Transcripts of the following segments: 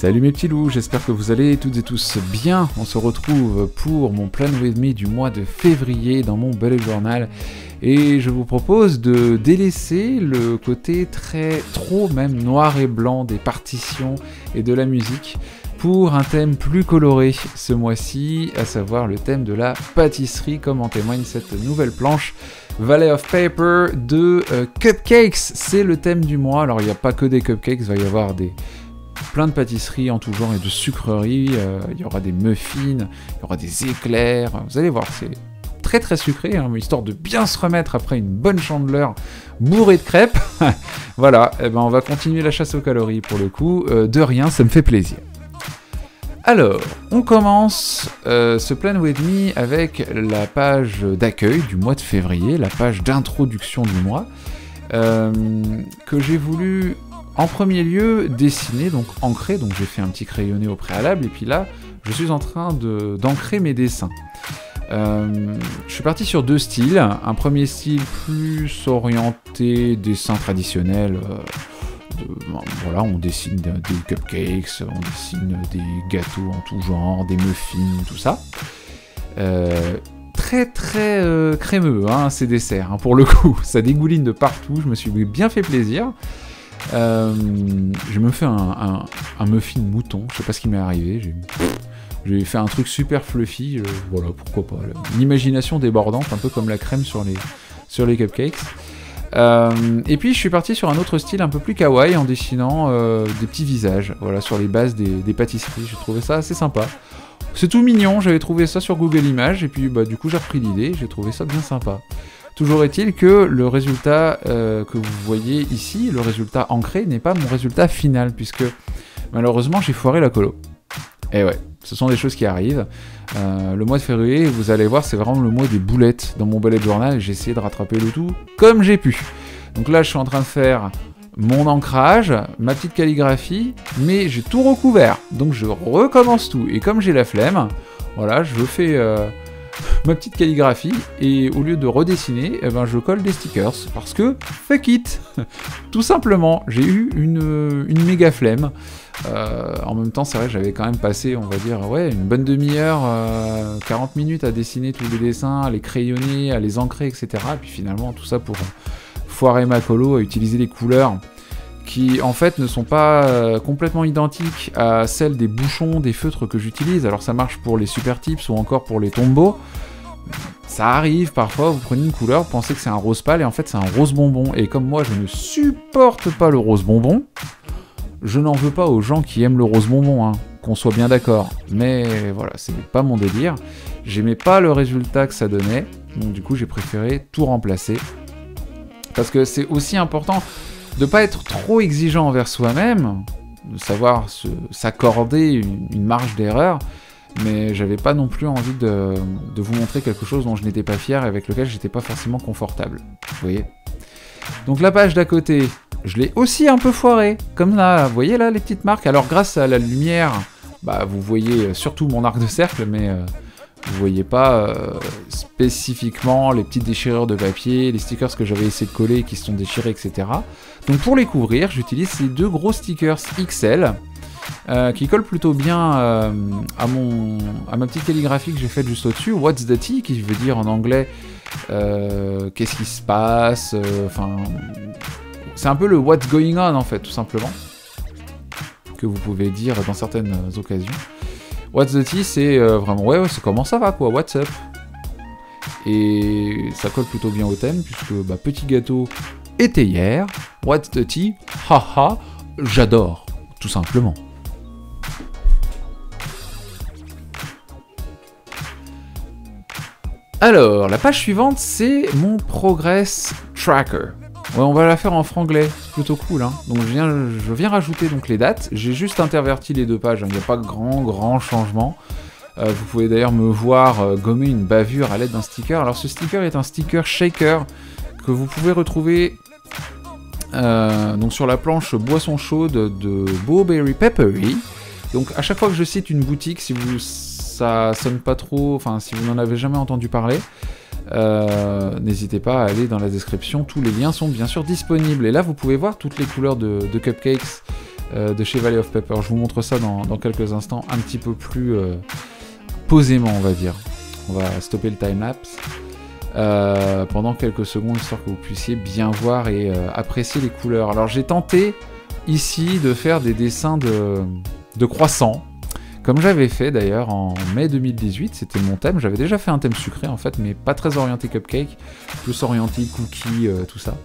Salut mes petits loups, j'espère que vous allez toutes et tous bien. On se retrouve pour mon Plan With Me du mois de février dans mon bullet journal. Et je vous propose de délaisser le côté trop même noir et blanc des partitions et de la musique pour un thème plus coloré ce mois-ci, à savoir le thème de la pâtisserie, comme en témoigne cette nouvelle planche Valley of Paper de Cupcakes. C'est le thème du mois. Alors il n'y a pas que des cupcakes, il va y avoir plein de pâtisseries en tout genre et de sucreries, il y aura des muffins, il y aura des éclairs, vous allez voir, c'est très sucré, hein, histoire de bien se remettre après une bonne chandeleur bourrée de crêpes. Voilà, et ben on va continuer la chasse aux calories pour le coup, de rien, ça me fait plaisir. Alors, on commence ce Plan With Me avec la page d'accueil du mois de février, la page d'introduction du mois, que j'ai voulu en premier lieu dessiner, donc ancrer, donc j'ai fait un petit crayonné au préalable, et puis là, je suis en train d'ancrer mes dessins. Je suis parti sur deux styles, un premier style plus orienté dessin traditionnel, voilà, on dessine des cupcakes, on dessine des gâteaux en tout genre, des muffins, tout ça. Très crémeux, hein, ces desserts, hein, pour le coup, ça dégouline de partout, je me suis bien fait plaisir. Je me fais un muffin mouton, je sais pas ce qui m'est arrivé, j'ai fait un truc super fluffy, voilà, pourquoi pas, l'imagination débordante, un peu comme la crème sur les cupcakes. Et puis je suis parti sur un autre style un peu plus kawaii en dessinant des petits visages, voilà, sur les bases des pâtisseries. J'ai trouvé ça assez sympa. C'est tout mignon, j'avais trouvé ça sur Google Images, et puis bah, du coup j'ai repris l'idée, j'ai trouvé ça bien sympa. Toujours est-il que le résultat que vous voyez ici, le résultat ancré, n'est pas mon résultat final, puisque malheureusement j'ai foiré la colo. Et ouais, ce sont des choses qui arrivent. Le mois de février, vous allez voir, c'est vraiment le mois des boulettes dans mon bullet journal, et j'ai essayé de rattraper le tout comme j'ai pu. Donc là, je suis en train de faire mon ancrage, ma petite calligraphie, mais j'ai tout recouvert. Donc je recommence tout, et comme j'ai la flemme, voilà, je fais ma petite calligraphie, et au lieu de redessiner, eh ben, je colle des stickers, parce que fuck it. Tout simplement, j'ai eu une méga flemme. En même temps, c'est vrai que j'avais quand même passé, on va dire, ouais, une bonne demi-heure, 40 minutes à dessiner tous les dessins, à les crayonner, à les ancrer, etc. Et puis finalement, tout ça pour foirer ma colo, à utiliser des couleurs qui, en fait, ne sont pas complètement identiques à celles des bouchons, des feutres que j'utilise. Alors ça marche pour les Super Tips ou encore pour les Tombow. Ça arrive, parfois, vous prenez une couleur, vous pensez que c'est un rose pâle, et en fait, c'est un rose bonbon. Et comme moi, je ne supporte pas le rose bonbon, je n'en veux pas aux gens qui aiment le rose bonbon, hein, qu'on soit bien d'accord. Mais voilà, c'est pas mon délire. J'aimais pas le résultat que ça donnait, donc du coup, j'ai préféré tout remplacer. Parce que c'est aussi important de pas être trop exigeant envers soi-même, de savoir s'accorder une marge d'erreur, mais j'avais pas non plus envie de vous montrer quelque chose dont je n'étais pas fier et avec lequel j'étais pas forcément confortable. Vous voyez ? Donc la page d'à côté, je l'ai aussi un peu foirée, comme là, vous voyez là les petites marques. Alors grâce à la lumière, bah, vous voyez surtout mon arc de cercle, mais vous voyez pas spécifiquement les petites déchirures de papier, les stickers que j'avais essayé de coller qui se sont déchirés, etc. Donc pour les couvrir, j'utilise ces deux gros stickers XL qui collent plutôt bien à ma petite calligraphie que j'ai faite juste au-dessus, What's the tea, qui veut dire en anglais qu'est-ce qui se passe, enfin... c'est un peu le What's going on en fait, tout simplement, que vous pouvez dire dans certaines occasions. What's the tea, c'est vraiment, ouais, c'est comment ça va, quoi, what's up. Et ça colle plutôt bien au thème, puisque, bah, petit gâteau était hier, what's the tea, haha, j'adore, tout simplement. Alors, la page suivante, c'est mon Progress Tracker. Ouais, on va la faire en franglais, c'est plutôt cool, hein. Donc je viens rajouter donc les dates, j'ai juste interverti les deux pages, hein. Il n'y a pas de grand changement. Vous pouvez d'ailleurs me voir gommer une bavure à l'aide d'un sticker. Alors ce sticker est un sticker shaker que vous pouvez retrouver donc sur la planche boisson chaude de Bowberry Peppery. Donc à chaque fois que je cite une boutique, si ça sonne pas trop, enfin si vous n'en avez jamais entendu parler, n'hésitez pas à aller dans la description, tous les liens sont bien sûr disponibles. Et là vous pouvez voir toutes les couleurs de cupcakes de chez Valley of Paper. Je vous montre ça dans quelques instants, un petit peu plus posément, on va dire. On va stopper le timelapse pendant quelques secondes, histoire que vous puissiez bien voir et apprécier les couleurs. Alors j'ai tenté ici de faire des dessins de croissants, comme j'avais fait d'ailleurs en mai 2018, c'était mon thème. J'avais déjà fait un thème sucré en fait, mais pas très orienté cupcake, plus orienté cookie, tout ça.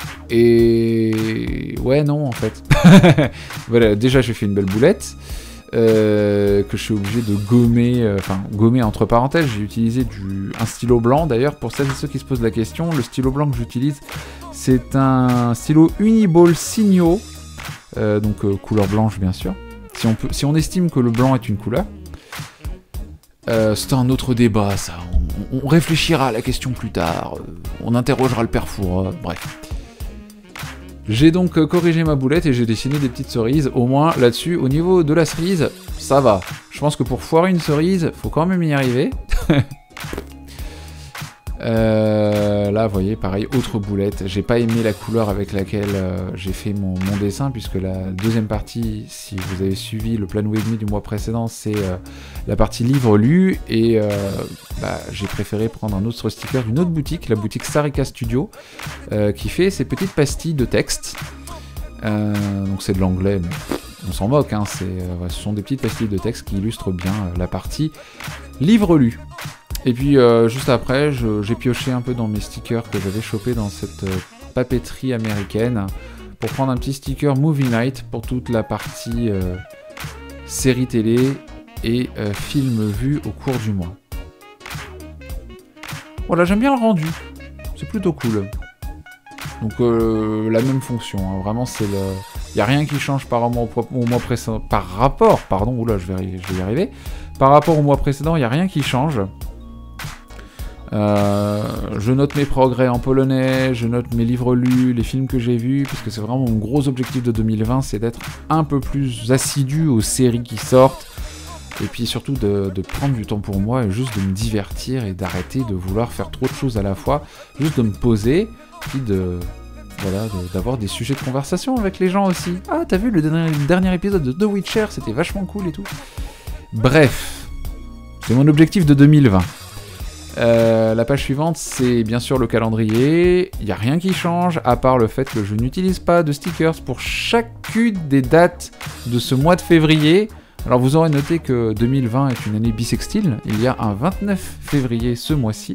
Et ouais, non en fait. Voilà, déjà j'ai fait une belle boulette que je suis obligé de gommer, gommer entre parenthèses. J'ai utilisé un stylo blanc d'ailleurs. Pour celles et ceux qui se posent la question, le stylo blanc que j'utilise, c'est un stylo Uniball Signo, donc couleur blanche bien sûr. Si on estime que le blanc est une couleur, c'est un autre débat ça. On réfléchira à la question plus tard. On interrogera le père Foura, bref. J'ai donc corrigé ma boulette et j'ai dessiné des petites cerises. Au moins là-dessus, au niveau de la cerise, ça va. Je pense que pour foirer une cerise, faut quand même y arriver. Là, vous voyez, pareil, autre boulette. J'ai pas aimé la couleur avec laquelle j'ai fait mon dessin, puisque la deuxième partie, si vous avez suivi le Plan With Me du mois précédent, c'est la partie livre lu, et j'ai préféré prendre un autre sticker d'une autre boutique, la boutique Sarika Studio, qui fait ces petites pastilles de texte. Donc c'est de l'anglais, mais on s'en moque, hein, ce sont des petites pastilles de texte qui illustrent bien la partie livre lu. Et puis juste après, j'ai pioché un peu dans mes stickers que j'avais chopé dans cette papeterie américaine pour prendre un petit sticker Movie Night pour toute la partie série télé et film vu au cours du mois. Voilà, j'aime bien le rendu, c'est plutôt cool. Donc la même fonction, hein. Vraiment c'est le... Il n'y a rien qui change par rapport au mois précédent. Oula, je vais y arriver. Par rapport au mois précédent, il n'y a rien qui change. Je note mes progrès en polonais, je note mes livres lus, les films que j'ai vus, parce que c'est vraiment mon gros objectif de 2020, c'est d'être un peu plus assidu aux séries qui sortent, et puis surtout de prendre du temps pour moi et juste de me divertir et d'arrêter de vouloir faire trop de choses à la fois, juste de me poser, puis d'avoir des sujets de conversation avec les gens aussi. Ah, t'as vu le dernier épisode de The Witcher, c'était vachement cool et tout. Bref, c'est mon objectif de 2020. La page suivante, c'est bien sûr le calendrier. Il n'y a rien qui change, à part le fait que je n'utilise pas de stickers pour chacune des dates de ce mois de février. Alors vous aurez noté que 2020 est une année bissextile. Il y a un 29 février ce mois-ci.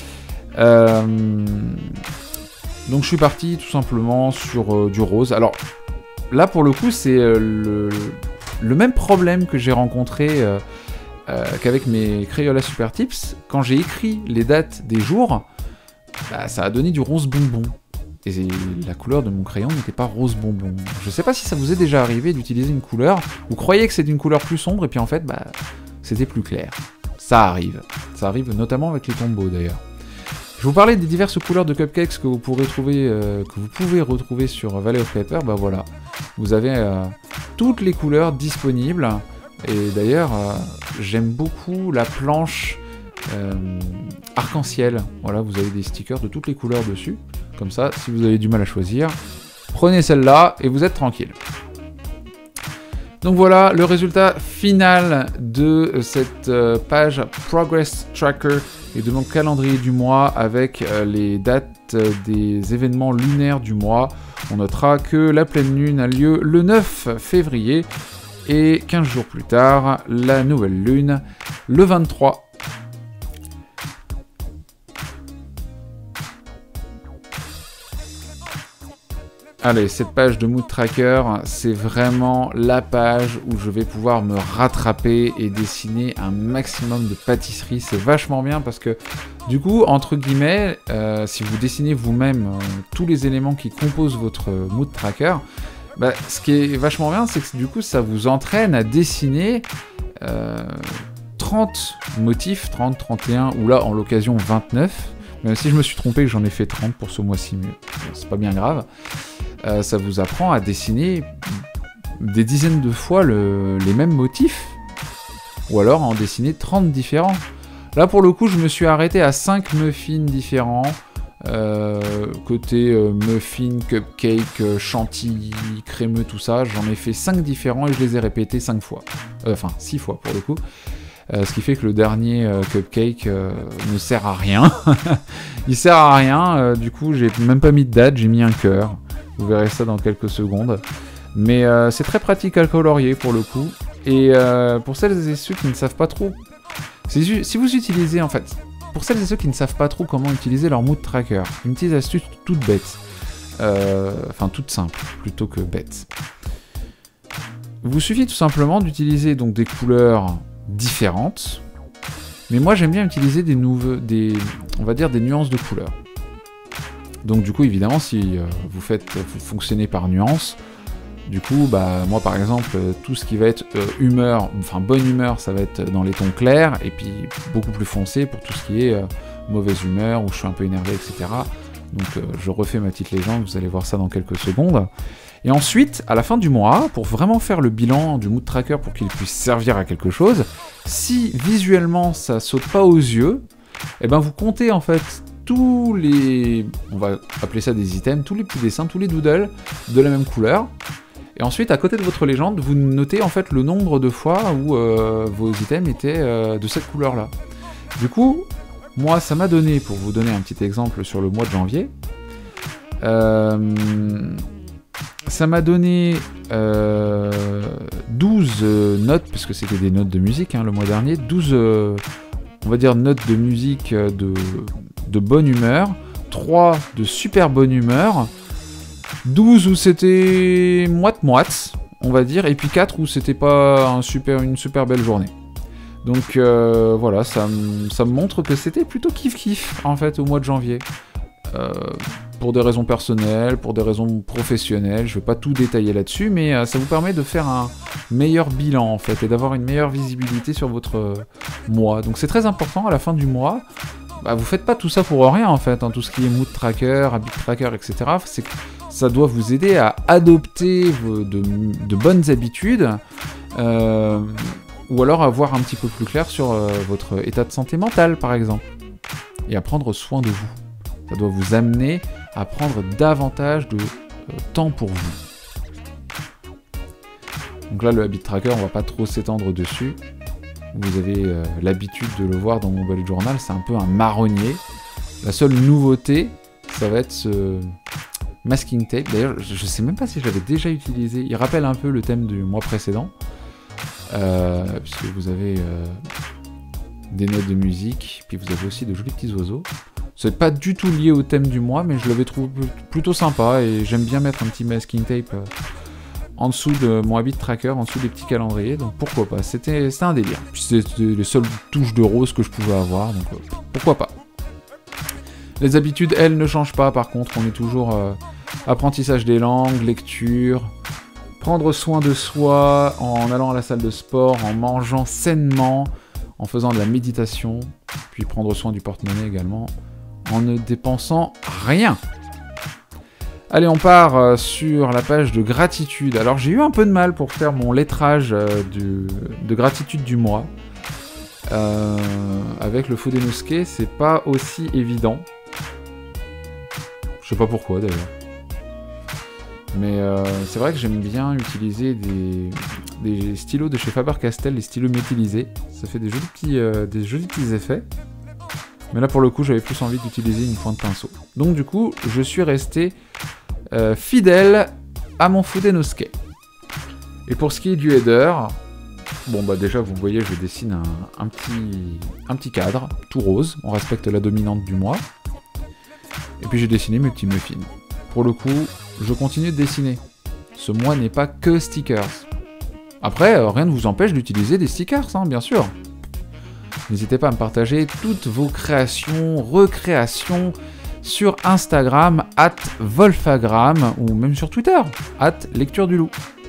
Donc je suis parti tout simplement sur du rose. Alors là pour le coup c'est le même problème que j'ai rencontré qu'avec mes Crayola Super Tips. Quand j'ai écrit les dates des jours, ça a donné du rose bonbon. Et la couleur de mon crayon n'était pas rose bonbon. Je sais pas si ça vous est déjà arrivé d'utiliser une couleur, vous croyez que c'est une couleur plus sombre et puis en fait c'était plus clair. Ça arrive notamment avec les tombos d'ailleurs. Je vous parlais des diverses couleurs de cupcakes que vous pouvez retrouver sur Valley of Paper. Voilà, vous avez toutes les couleurs disponibles. Et d'ailleurs, j'aime beaucoup la planche arc-en-ciel. Voilà, vous avez des stickers de toutes les couleurs dessus. Comme ça, si vous avez du mal à choisir, prenez celle-là et vous êtes tranquille. Donc voilà le résultat final de cette page Progress Tracker et de mon calendrier du mois avec les dates des événements lunaires du mois. On notera que la pleine lune a lieu le 9 février et 15 jours plus tard, la nouvelle lune le 23. Allez, cette page de Mood Tracker, c'est vraiment la page où je vais pouvoir me rattraper et dessiner un maximum de pâtisserie. C'est vachement bien parce que, du coup, entre guillemets, si vous dessinez vous-même tous les éléments qui composent votre Mood Tracker, ce qui est vachement bien, c'est que du coup, ça vous entraîne à dessiner 30 motifs, 30, 31, ou là, en l'occasion, 29. Même si je me suis trompé, j'en ai fait 30 pour ce mois-ci, mais c'est pas bien grave. Ça vous apprend à dessiner des dizaines de fois les mêmes motifs, ou alors à en dessiner 30 différents. Là pour le coup je me suis arrêté à 5 muffins différents, Côté muffin, cupcake, chantilly, crémeux, tout ça, j'en ai fait 5 différents et je les ai répétés 5 fois. Enfin, 6 fois pour le coup. Ce qui fait que le dernier cupcake ne sert à rien. Il sert à rien, du coup j'ai même pas mis de date, j'ai mis un cœur. Vous verrez ça dans quelques secondes. Mais c'est très pratique à colorier pour le coup. Et pour celles et ceux qui ne savent pas trop... Si vous utilisez en fait... Pour celles et ceux qui ne savent pas trop comment utiliser leur mood tracker, une petite astuce toute bête. Enfin toute simple, plutôt que bête. Vous suffit tout simplement d'utiliser donc des couleurs différentes. Mais moi j'aime bien utiliser on va dire des nuances de couleurs. Donc du coup évidemment si vous fonctionnez par nuances, du coup bah moi par exemple tout ce qui va être humeur, enfin bonne humeur, ça va être dans les tons clairs et puis beaucoup plus foncé pour tout ce qui est mauvaise humeur ou je suis un peu énervé, etc. Donc je refais ma petite légende, vous allez voir ça dans quelques secondes. Et ensuite, à la fin du mois, pour vraiment faire le bilan du mood tracker pour qu'il puisse servir à quelque chose, si visuellement ça saute pas aux yeux, et ben vous comptez en fait tous les, on va appeler ça des items, tous les petits dessins, tous les doodles de la même couleur. Et ensuite, à côté de votre légende, vous notez en fait le nombre de fois où vos items étaient de cette couleur-là. Du coup, moi, ça m'a donné, pour vous donner un petit exemple sur le mois de janvier, ça m'a donné 12 notes, parce que c'était des notes de musique le mois dernier, 12, on va dire, notes de musique de bonne humeur, 3 de super bonne humeur, 12 où c'était moite-moite, on va dire, et puis 4 où c'était pas une super belle journée. Donc voilà, ça me montre que c'était plutôt kiff-kiff, en fait, au mois de janvier. Pour des raisons personnelles, pour des raisons professionnelles, je vais pas tout détailler là-dessus, mais ça vous permet de faire un meilleur bilan, en fait, et d'avoir une meilleure visibilité sur votre mois. Donc c'est très important, à la fin du mois, bah, vous faites pas tout ça pour rien, en fait, tout ce qui est mood tracker, habit tracker, etc. C'est que ça doit vous aider à adopter de bonnes habitudes, ou alors à voir un petit peu plus clair sur votre état de santé mentale, par exemple, et à prendre soin de vous. Ça doit vous amener à prendre davantage de temps pour vous. Donc là, le habit tracker, on va pas trop s'étendre dessus. Vous avez l'habitude de le voir dans mon bullet journal, c'est un peu un marronnier. La seule nouveauté, ça va être ce masking tape. D'ailleurs, je sais même pas si je l'avais déjà utilisé. Il rappelle un peu le thème du mois précédent. Puisque vous avez des notes de musique, puis vous avez aussi de jolis petits oiseaux. C'est pas du tout lié au thème du mois, mais je l'avais trouvé plutôt sympa, et j'aime bien mettre un petit masking tape en dessous de mon habit tracker, en dessous des petits calendriers, donc pourquoi pas, c'était un délire. Puis c'était les seules touches de rose que je pouvais avoir, donc pourquoi pas. Les habitudes, elles, ne changent pas, par contre, on est toujours apprentissage des langues, lecture, prendre soin de soi en allant à la salle de sport, en mangeant sainement, en faisant de la méditation, puis prendre soin du porte-monnaie également, en ne dépensant rien. Allez, on part sur la page de gratitude. Alors j'ai eu un peu de mal pour faire mon lettrage de gratitude du mois. Avec le Fudenosuke, c'est pas aussi évident. Je sais pas pourquoi d'ailleurs. Mais c'est vrai que j'aime bien utiliser des stylos de chez Faber-Castell, les stylos méthylisés. Ça fait des jolis petits effets. Mais là, pour le coup, j'avais plus envie d'utiliser une pointe pinceau. Donc du coup, je suis resté fidèle à mon Fudenosuke. Et pour ce qui est du header, bon bah déjà, vous voyez, je dessine un petit cadre, tout rose. On respecte la dominante du mois. Et puis j'ai dessiné mes petits muffins. Pour le coup, je continue de dessiner. Ce mois n'est pas que stickers. Après, rien ne vous empêche d'utiliser des stickers, bien sûr. N'hésitez pas à me partager toutes vos créations, recréations sur Instagram, @Wolfagram, ou même sur Twitter, @Lecture du Loup.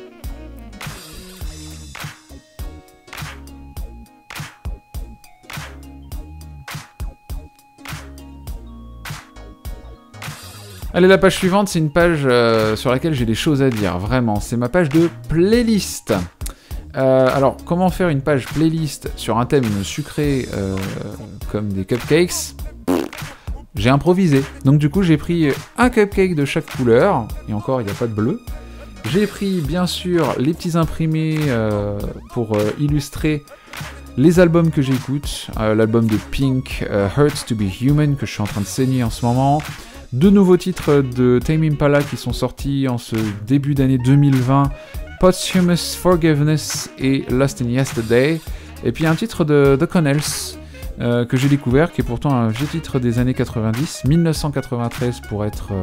Allez, la page suivante, c'est une page sur laquelle j'ai des choses à dire, vraiment. C'est ma page de playlist. Alors, comment faire une page playlist sur un thème sucré comme des cupcakes? j'ai improvisé. Donc du coup, j'ai pris un cupcake de chaque couleur, et encore, il n'y a pas de bleu. J'ai pris, bien sûr, les petits imprimés pour illustrer les albums que j'écoute. L'album de Pink, Hurts to be Human, que je suis en train de saigner en ce moment. 2 nouveaux titres de Tame Impala qui sont sortis en ce début d'année 2020. Posthumous Forgiveness et Lost in Yesterday. Et puis un titre de The Connells que j'ai découvert, qui est pourtant un vieux titre des années 90, 1993 pour être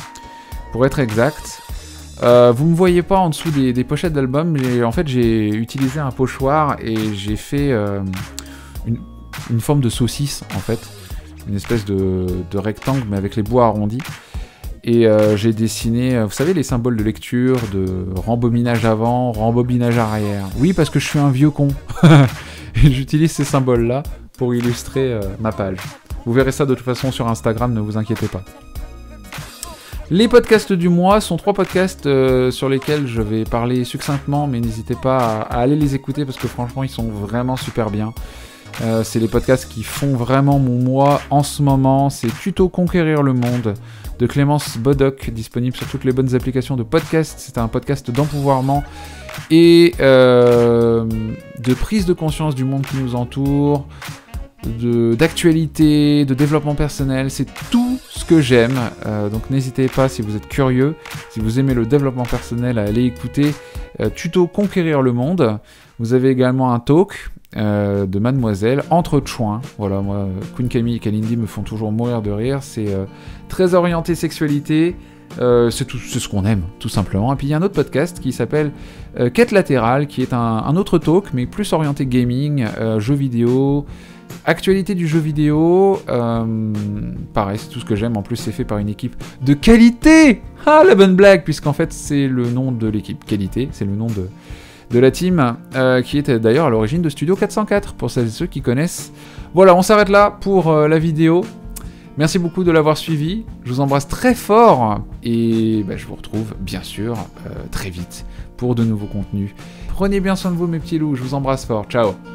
exact. Vous me voyez pas en dessous des pochettes d'albums, en fait j'ai utilisé un pochoir et j'ai fait une forme de saucisse en fait, une espèce de rectangle mais avec les bouts arrondis. Et j'ai dessiné, vous savez, les symboles de lecture, de rembobinage avant, rembobinage arrière. Oui, parce que je suis un vieux con. Et j'utilise ces symboles-là pour illustrer ma page. Vous verrez ça de toute façon sur Instagram, ne vous inquiétez pas. Les podcasts du mois sont 3 podcasts sur lesquels je vais parler succinctement, mais n'hésitez pas à aller les écouter parce que franchement, ils sont vraiment super bien. C'est les podcasts qui font vraiment mon mois en ce moment. C'est Tuto Conquérir le Monde de Clémence Bodoc, disponible sur toutes les bonnes applications de podcast. C'est un podcast d'empouvoirment et de prise de conscience du monde qui nous entoure, d'actualité, de développement personnel. C'est tout ce que j'aime. Donc n'hésitez pas, si vous êtes curieux, si vous aimez le développement personnel, à aller écouter Tuto Conquérir le Monde. Vous avez également un talk de Mademoiselle, Entre Chouins. Voilà, moi, Queen Camille et Kalindi me font toujours mourir de rire. C'est très orienté sexualité. C'est ce qu'on aime, tout simplement. Et puis il y a un autre podcast qui s'appelle Quête latérale, qui est un autre talk, mais plus orienté gaming, jeux vidéo, actualité du jeu vidéo. Pareil, c'est tout ce que j'aime. En plus, c'est fait par une équipe de qualité. Ah, la bonne blague, puisqu'en fait, c'est le nom de l'équipe. Qualité, c'est le nom de la team, qui était d'ailleurs à l'origine de Studio 404, pour celles et ceux qui connaissent. Voilà, on s'arrête là pour la vidéo. Merci beaucoup de l'avoir suivi, je vous embrasse très fort, et je vous retrouve bien sûr très vite pour de nouveaux contenus. Prenez bien soin de vous mes petits loups, je vous embrasse fort, ciao.